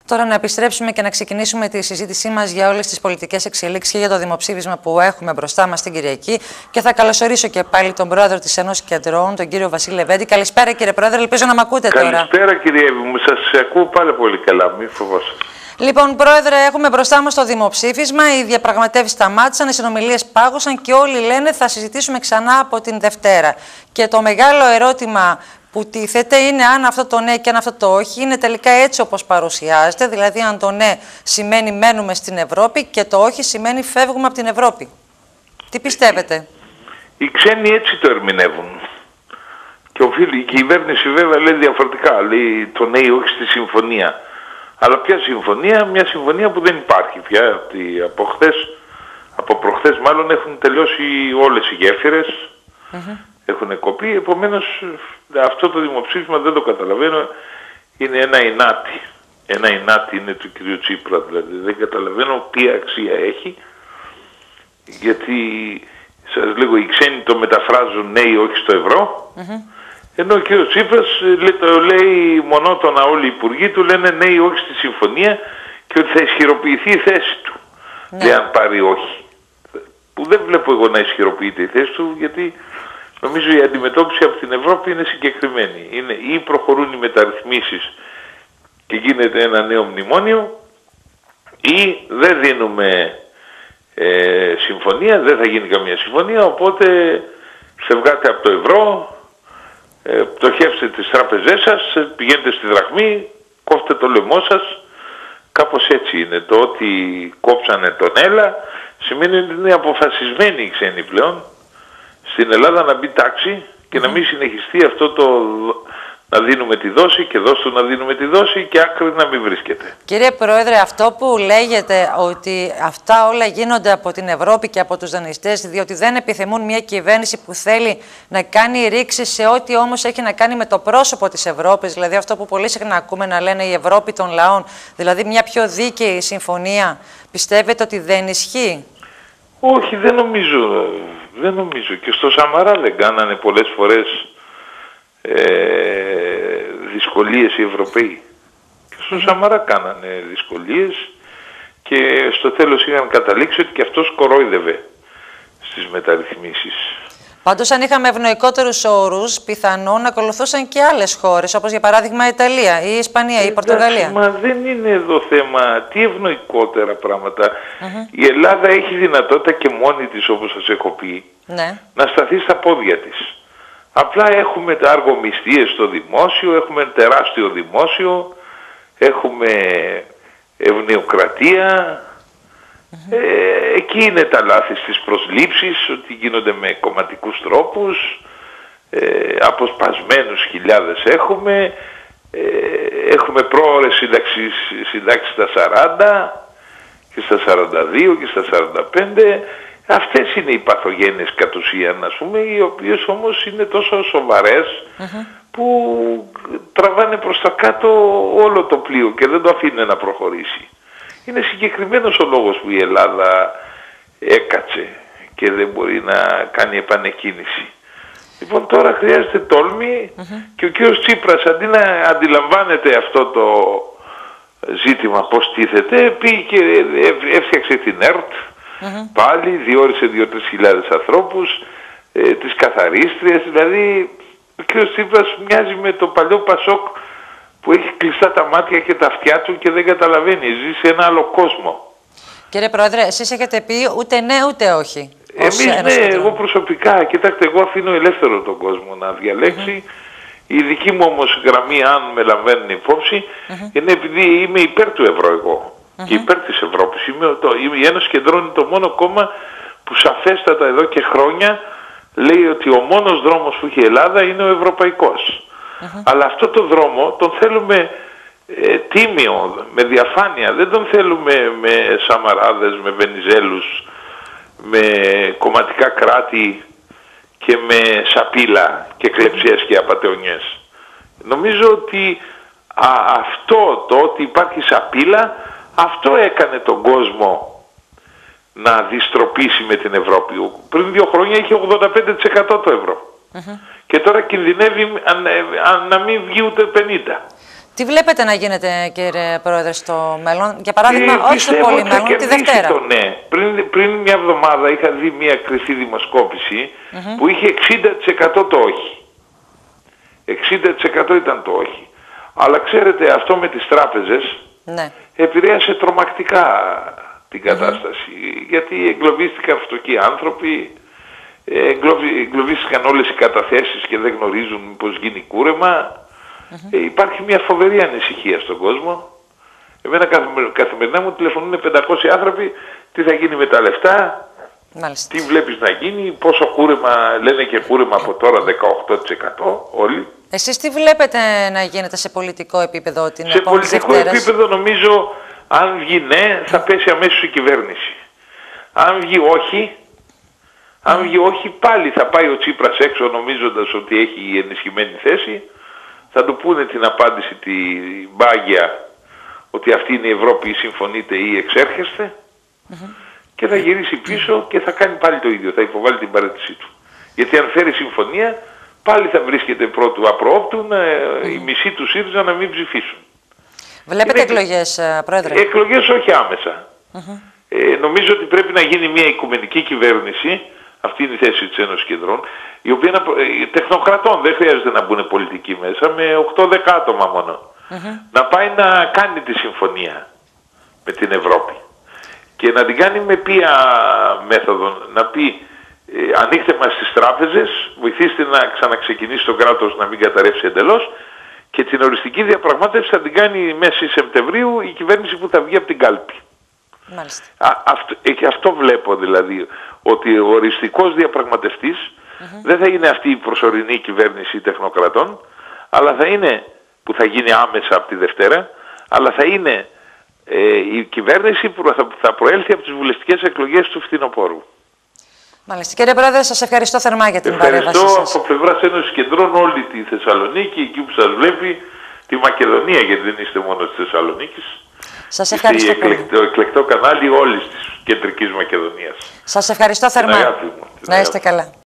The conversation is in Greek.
Τώρα να επιστρέψουμε και να ξεκινήσουμε τη συζήτησή μας για όλες τις πολιτικές εξελίξεις και για το δημοψήφισμα που έχουμε μπροστά μας την Κυριακή. Και θα καλωσορίσω και πάλι τον πρόεδρο της Ένωσης Κεντρών, τον κύριο Βασίλη Λεβέντη. Καλησπέρα κύριε πρόεδρε, ελπίζω να με ακούτε τώρα. Καλησπέρα κύριε Εύη μου, σας ακούω πάρα πολύ καλά, μη φοβάσαι. Λοιπόν, πρόεδρε, έχουμε μπροστά μας το δημοψήφισμα. Οι διαπραγματεύσεις σταμάτησαν, οι συνομιλίες πάγωσαν και όλοι λένε θα συζητήσουμε ξανά από την Δευτέρα. Και το μεγάλο ερώτημα που τίθεται είναι αν αυτό το ναι και αν αυτό το όχι είναι τελικά έτσι όπως παρουσιάζεται. Δηλαδή, αν το ναι σημαίνει μένουμε στην Ευρώπη και το όχι σημαίνει φεύγουμε από την Ευρώπη. Τι πιστεύετε? Οι ξένοι έτσι το ερμηνεύουν. Και η κυβέρνηση βέβαια λέει διαφορετικά. Λέει το ναι ή όχι στη συμφωνία. Αλλά ποια συμφωνία? Μια συμφωνία που δεν υπάρχει πια. Από προχθές μάλλον έχουν τελειώσει όλες οι γέφυρες. Έχουν κοπεί. Επομένως αυτό το δημοψήφισμα δεν το καταλαβαίνω. Είναι ένα ενάτη. Ένα ενάτη είναι του κυρίου Τσίπρα. Δηλαδή δεν καταλαβαίνω τι αξία έχει. Γιατί σας λέγω οι ξένοι το μεταφράζουν ναι ή όχι στο ευρώ. Ενώ ο κύριος Τσίπρας το λέει μονότονα, όλοι οι υπουργοί του λένε ναι ή όχι στη συμφωνία και ότι θα ισχυροποιηθεί η θέση του. Ναι. Αν πάρει όχι. Που δεν βλέπω εγώ να ισχυροποιείται η θέση του, γιατί νομίζω η αντιμετώπιση από την Ευρώπη είναι συγκεκριμένη. Είναι ή προχωρούν οι μεταρρυθμίσεις και γίνεται ένα νέο μνημόνιο, ή δεν δίνουμε συμφωνία, δεν θα γίνει καμία συμφωνία, οπότε φευγάτε από το ευρώ, πτωχεύστε τις τράπεζές σας, πηγαίνετε στη δραχμή, κόφτε το λαιμό σας. Κάπως έτσι είναι. Το ότι κόψανε τον ΕΛΑ σημαίνει ότι είναι αποφασισμένοι οι ξένοι πλέον στην Ελλάδα να μπει τάξη και να μην συνεχιστεί αυτό το να δίνουμε τη δόση και δώστου να δίνουμε τη δόση και άκρη να μην βρίσκεται. Κύριε Πρόεδρε, αυτό που λέγεται ότι αυτά όλα γίνονται από την Ευρώπη και από τους δανειστές, διότι δεν επιθυμούν μια κυβέρνηση που θέλει να κάνει ρήξη σε ό,τι όμως έχει να κάνει με το πρόσωπο της Ευρώπης, δηλαδή αυτό που πολύ συχνά ακούμε να λένε η Ευρώπη των λαών, δηλαδή μια πιο δίκαιη συμφωνία, πιστεύετε ότι δεν ισχύει? Όχι, δεν νομίζω. Δεν νομίζω. Και στο Σαμαρά δεν κάνανε πολλές φορές δυσκολίες οι Ευρωπαίοι. Και στο Σαμαρά κάνανε δυσκολίες και στο τέλος είχαν καταλήξει ότι και αυτός κορόιδευε στις μεταρρυθμίσεις. Πάντως αν είχαμε ευνοϊκότερους όρους, πιθανόν να ακολουθούσαν και άλλες χώρες, όπως για παράδειγμα η Ιταλία, η Ισπανία, η Πορτογαλία. Μα δεν είναι εδώ θέμα τι ευνοϊκότερα πράγματα. Η Ελλάδα έχει δυνατότητα και μόνη της, όπως σας έχω πει, να σταθεί στα πόδια της. Απλά έχουμε τα αργομιστίες στο δημόσιο, έχουμε τεράστιο δημόσιο, έχουμε ευνοιοκρατία. Εκεί είναι τα λάθη στις προσλήψεις, ότι γίνονται με κομματικούς τρόπους, αποσπασμένους χιλιάδες έχουμε, έχουμε πρόωρες συντάξεις στα 40 και στα 42 και στα 45. Αυτές είναι οι παθογένειες κατ' ουσίαν, ας πούμε, οι οποίες όμως είναι τόσο σοβαρές που τραβάνε προς τα κάτω όλο το πλοίο και δεν το αφήνουν να προχωρήσει. Είναι συγκεκριμένος ο λόγος που η Ελλάδα έκατσε και δεν μπορεί να κάνει επανεκκίνηση. Λοιπόν, τώρα χρειάζεται τόλμη και ο κύριος Τσίπρας, αντί να αντιλαμβάνεται αυτό το ζήτημα πώς τίθεται, πήγε και έφτιαξε την ΕΡΤ, πάλι διόρισε 2-3 χιλιάδες ανθρώπους, τις καθαρίστριες, δηλαδή ο κύριος Τσίπρας μοιάζει με το παλιό Πασόκ που έχει κλειστά τα μάτια και τα αυτιά του και δεν καταλαβαίνει, ζει σε ένα άλλο κόσμο. Κύριε Πρόεδρε, εσείς έχετε πει ούτε ναι ούτε όχι. Εμείς ναι, εγώ προσωπικά, κοιτάξτε, εγώ αφήνω ελεύθερο τον κόσμο να διαλέξει. Η δική μου όμως γραμμή, αν με λαμβάνουν υπόψη, είναι επειδή είμαι υπέρ του ευρώ εγώ και υπέρ της Ευρώπης. Η Ένωση Κεντρών είναι το μόνο κόμμα που σαφέστατα εδώ και χρόνια λέει ότι ο μόνος δρόμος που έχει η Ελλάδα είναι ο ευρωπαϊκός. Αλλά αυτό το δρόμο τον θέλουμε τίμιο, με διαφάνεια. Δεν τον θέλουμε με Σαμαράδες, με Βενιζέλους, με κομματικά κράτη και με σαπίλα και κλεψίες και απατεωνιές. Νομίζω ότι αυτό το ότι υπάρχει σαπίλα, αυτό έκανε τον κόσμο να διστροπήσει με την Ευρώπη. Πριν 2 χρόνια είχε 85% το ευρώ. Και τώρα κινδυνεύει να μην βγει ούτε 50%. Τι βλέπετε να γίνεται, κύριε Πρόεδρε, στο μέλλον, για παράδειγμα, όχι στο πολύ μέλλον, τη Δευτέρα? Ναι. Πριν μια εβδομάδα είχα δει μια κρυφή δημοσκόπηση που είχε 60% το όχι. 60% ήταν το όχι. Αλλά ξέρετε, αυτό με τις τράπεζες επηρέασε τρομακτικά την κατάσταση. Γιατί εγκλωβίστηκαν φτωχοί άνθρωποι, εγκλωβίστηκαν όλες οι καταθέσεις και δεν γνωρίζουν πώς γίνει κούρεμα. Υπάρχει μια φοβερή ανησυχία στον κόσμο. Εμένα καθημερινά μου τηλεφωνούν 500 άνθρωποι, τι θα γίνει με τα λεφτά, τι βλέπεις να γίνει, πόσο κούρεμα, λένε και κούρεμα από τώρα 18% όλοι. Εσείς τι βλέπετε να γίνεται σε πολιτικό επίπεδο την επόμενη Δευτέρα? Σε πολιτικό επίπεδο νομίζω, αν βγει ναι, θα πέσει αμέσως η κυβέρνηση. Αν βγει όχι, πάλι θα πάει ο Τσίπρας έξω νομίζοντας ότι έχει ενισχυμένη θέση. Θα του πούνε την απάντηση, τη μπάγια, ότι αυτή είναι η Ευρώπη, ή συμφωνείτε ή εξέρχεστε, και θα γυρίσει πίσω και θα κάνει πάλι το ίδιο, θα υποβάλει την παραίτησή του. Γιατί αν φέρει συμφωνία, πάλι θα βρίσκεται πρώτου απροόπτου οι μισοί του ΣΥΡΙΖΑ να μην ψηφίσουν. Βλέπετε εκλογές, Πρόεδρε? Εκλογές όχι άμεσα. Νομίζω ότι πρέπει να γίνει μια οικουμενική κυβέρνηση, αυτή είναι η θέση της Ένωσης Κεντρών, η οποία τεχνοκρατών, δεν χρειάζεται να μπουν πολιτικοί μέσα, με 8-10 άτομα μόνο. Να πάει να κάνει τη συμφωνία με την Ευρώπη. Και να την κάνει με ποια μέθοδο? Να πει, ανοίξτε μας τις τράπεζες, βοηθήστε να ξαναξεκινήσει το κράτος να μην καταρρεύσει εντελώς, και την οριστική διαπραγμάτευση θα την κάνει μέσα Σεπτεμβρίου η κυβέρνηση που θα βγει από την κάλπη. Αυτό βλέπω δηλαδή, ότι ο οριστικός διαπραγματευτής δεν θα είναι αυτή η προσωρινή κυβέρνηση τεχνοκρατών, αλλά θα είναι, που θα γίνει άμεσα από τη Δευτέρα, αλλά θα είναι η κυβέρνηση που θα προέλθει από τις βουλευτικές εκλογές του φθινοπόρου. Μάλιστα. Κύριε Πρόεδρε, σας ευχαριστώ θερμά για την παρέμβαση σας. Ευχαριστώ από πλευράς Ένωσης Κεντρών όλη τη Θεσσαλονίκη, εκεί που σας βλέπει, τη Μακεδονία, γιατί δεν είστε μόνο της Θεσσαλονίκης. Σας ευχαριστώ πολύ. Το εκλεκτό κανάλι όλης της κεντρικής Μακεδονίας. Σας ευχαριστώ θερμά. Να είστε καλά.